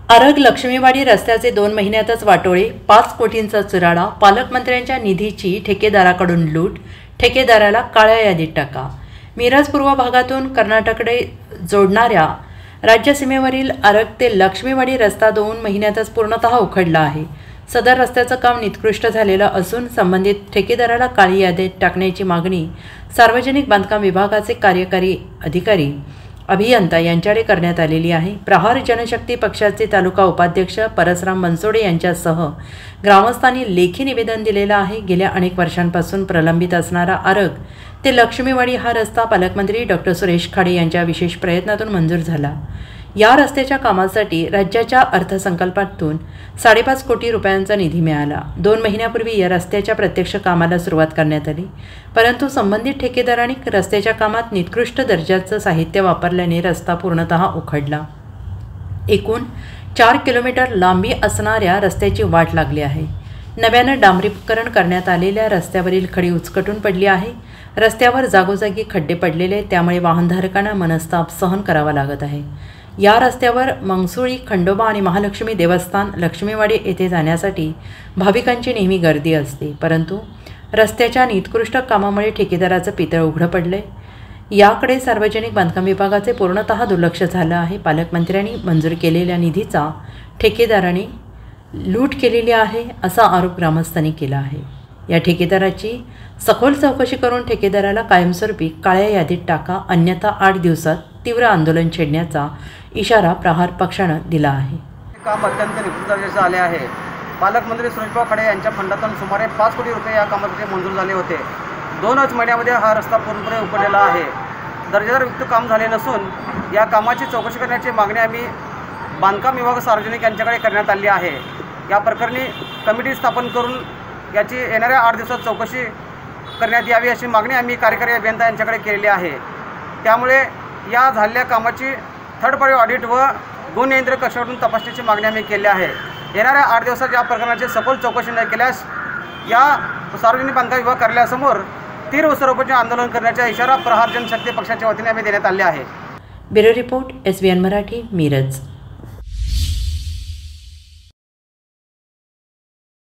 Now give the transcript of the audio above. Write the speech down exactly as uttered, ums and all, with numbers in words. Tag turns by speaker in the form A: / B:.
A: आरग लक्ष्मीवाडी रस्त्याचे दोन महिन्यातच वाटोळे, पाच कोटींचा चुराडा, पालकमंत्र्यांच्या निधीची ठेकेदाराकडून लूट, ठेकेदाराला काळ्या यादीत टाका। मिरज पूर्व भागातून कर्नाटककडे जोडणाऱ्या राज्यसीमेवरील आरग ते लक्ष्मीवाडी रस्ता दोन महिन्यातच पूर्णतः उखडला आहे। सदर रस्त्याचं काम निकृष्ट झालेलं असून संबंधित ठेकेदाराला काळी यादीत टाकण्याची मागणी सार्वजनिक बांधकाम विभागाचे कार्यकारी अधिकारी अभियंता यांच्याकडे करण्यात आलेली आहे। प्रहार जनशक्ती पक्षाचे तालुका उपाध्यक्ष परसराम बनसोडे यांच्यासह ग्रामस्थांनी लेखी निवेदन दिलेलं आहे। गेल्या अनेक वर्षांपासून प्रलंबित असणारा आरग ते लक्ष्मीवाडी हा रस्ता पालकमंत्री डॉक्टर सुरेश खाडे यांच्या विशेष प्रयत्नातून मंजूर झाला। या रस्त्याच्या कामासाठी राज्याच्या अर्थसंकल्पातून साडेपाच कोटी रुपयांचा निधी मिळाला। दोन महिन्यापूर्वी या रस्त्याच्या प्रत्यक्ष कामाला सुरुवात करण्यात आली, परंतु संबंधित ठेकेदारांनी रस्त्याच्या कामात निकृष्ट दर्जाचं साहित्य वापरल्याने रस्ता पूर्णतः उखडला। एकूण चार किलोमीटर लांबी असणाऱ्या रस्त्याची वाट लागली आहे। नव्यानं डांबरीकरण करण्यात आलेल्या रस्त्यावरील खडी उचकटून पडली आहे। रस्त्यावर जागोजागी खड्डे पडलेले, त्यामुळे वाहनधारकांना मनस्ताप सहन करावा लागत आहे। या रस्त्यावर मंगसुळी, खंडोबा आणि महालक्ष्मी देवस्थान, लक्ष्मीवाडी येथे जाण्यासाठी भाविकांची नेहमी गर्दी असते, परंतु रस्त्याच्या निकृष्ट कामामुळे ठेकेदाराचं पितळ उघडं पडले। याकडे सार्वजनिक बांधकाम विभागाचे पूर्णतः दुर्लक्ष झालं आहे। पालकमंत्र्यांनी मंजूर केलेल्या निधीचा ठेकेदारांनी लूट केलेली आहे असा आरोप ग्रामस्थांनी केला आहे। या ठेकेदाराची सखोल चौकशी करून ठेकेदाराला कायमस्वरूपी काळ्या यादीत टाका, अन्यथा आठ दिवसात तीव्र आंदोलन छेडण्याचा इशारा प्रहार पक्षानं दिला आहे।
B: काम अत्यंत निकृष्ट दर्जाचे आले आहे। पालकमंत्री सुरेश खाडे यांच्या फंडातून सुमारे पाच कोटी रुपये या कामासाठी मंजूर झाले होते। दोनच महिन्यामध्ये हा रस्ता पूर्णपणे उखडलेला आहे। दर्जेदारयुक्त काम झाले नसून या कामाची चौकशी करण्याची मागणी आम्ही बांधकाम विभाग सार्वजनिक यांच्याकडे करण्यात आली आहे। या प्रकरणी कमिटी स्थापन करून याची येणाऱ्या आठ दिवसात चौकशी करण्यात यावी अशी मागणी आम्ही कार्यकारी अभियंता यांच्याकडे केलेली आहे। त्यामुळे या झालेल्या कामाची थर्ड पार्टी ऑडिट व गुणनियंत्रण कक्षाकडून तपासणीची मागणी आम्ही केली आहे। येणाऱ्या आठ दिवसात या प्रकरणाची सखोल चौकशी न केल्यास या सार्वजनिक बांधकाम विभाग कार्यालयासमोर तीव्र स्वरूपाचे आंदोलन करण्याचा इशारा प्रहार जनशक्ती पक्षाच्या वतीने आम्ही देण्यात आले आहे।
A: Bureau report, S B N Marathi, Miraj.